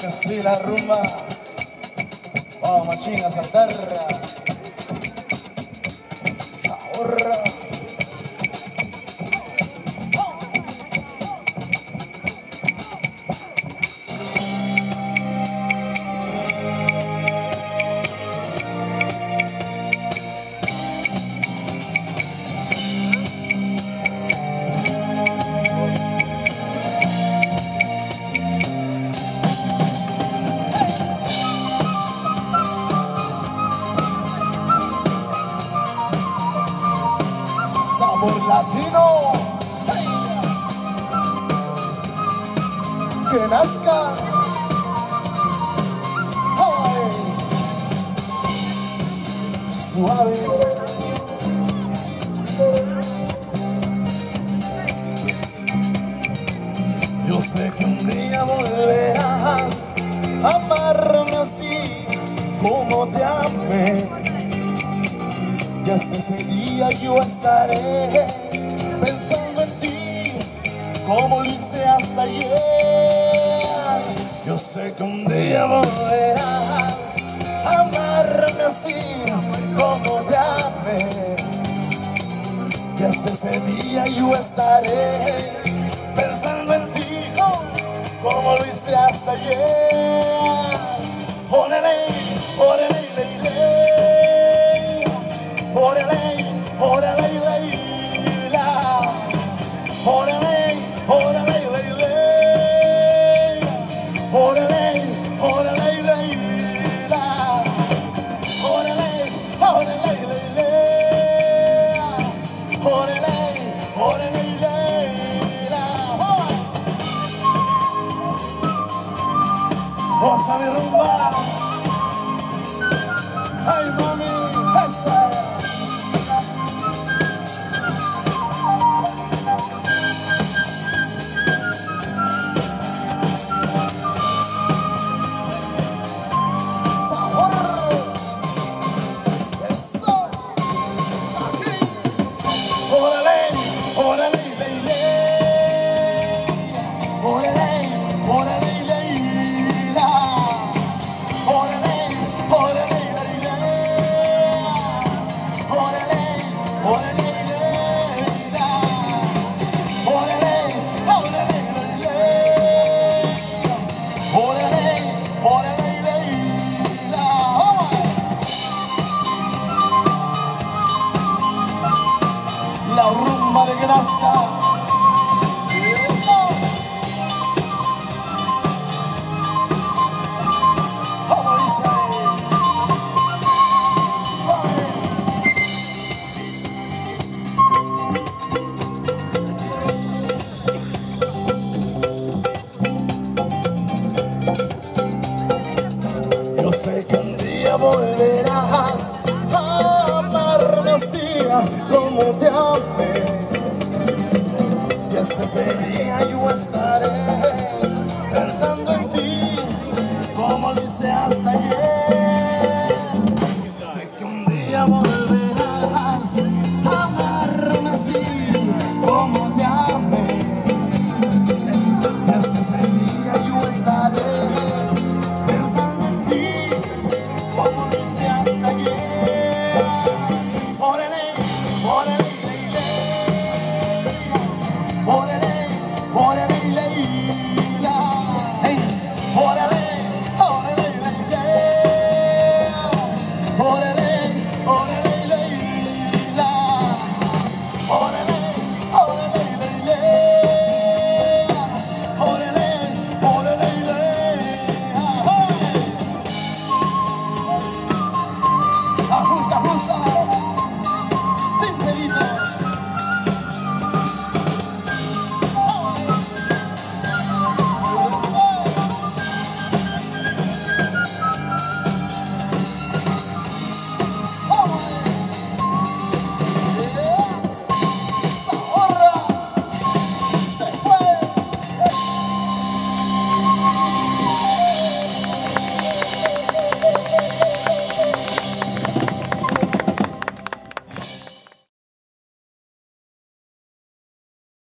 que sí, la rumba. Vamos, machín, a saltar. Sabor. Sabor latino, que nazca, suave. Yo sé que un día volverás a amarme así como te amé. Y hasta ese día yo estaré pensando en ti como lo hice hasta ayer. Yo sé que un día volverás a amarme así como te amé. Y hasta ese día yo estaré pensando en ti como lo hice hasta ayer. Órale, órale, órale, órale, leila. Órale, órale, leila. Órale, órale, leila. Órale, órale, leila. Órale, órale, leila. Goza mi rumba. Ay, mami, esa. La rumba de que nazca. Eso. Como dice. Suave. Yo sé que un día volverás a amarme así como te amé.